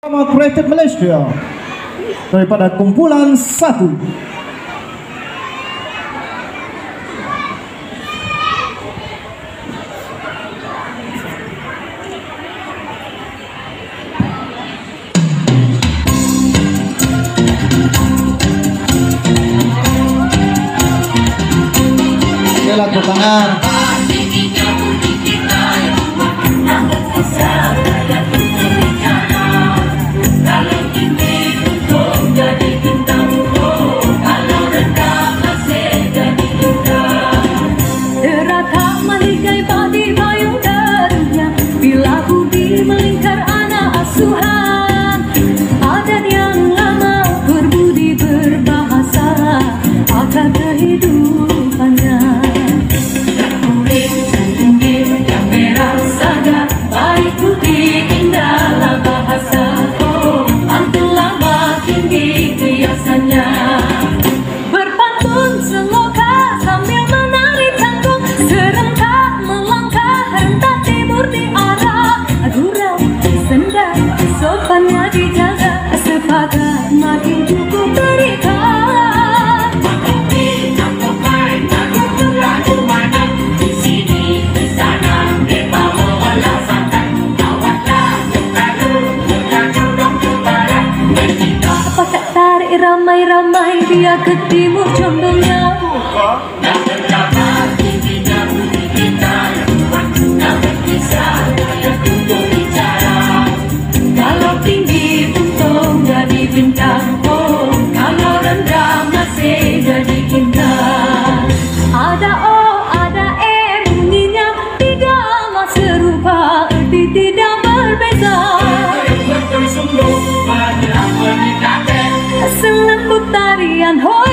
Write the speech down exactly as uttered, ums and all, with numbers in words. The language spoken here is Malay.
Creative Malaysia daripada kumpulan satu. Tepuk tangan. Melingkar anak asuhan, adat yang lama berbudi berbahasa akan kehidupannya. Kulit dan tinggi yang merah saga, baik putih indahlah bahasa. Oh, mantul lama tinggi hiasannya. Berpantun seloka sambil menari tanggung, serentak melangkah rentak timur di arah. Gurau, sendang, sopannya dijaga, sepakat makin cukup berikan. Mengerti, nampak, takut lagu mana, di sini, di sana, dibawa olah santai. Awatlah, lalu, lalu dong ke barat, bercinta. Pakat tarik ramai-ramai, dia ke timur condongnya. Dan berjabat, tingginya budi kita, dan berkisah. Bintang, oh, kalau rendah masih jadi indah. Ada oh, ada eh, bunyinya tidaklah serupa, erti tidak berbeza. Selembut tarian, oh.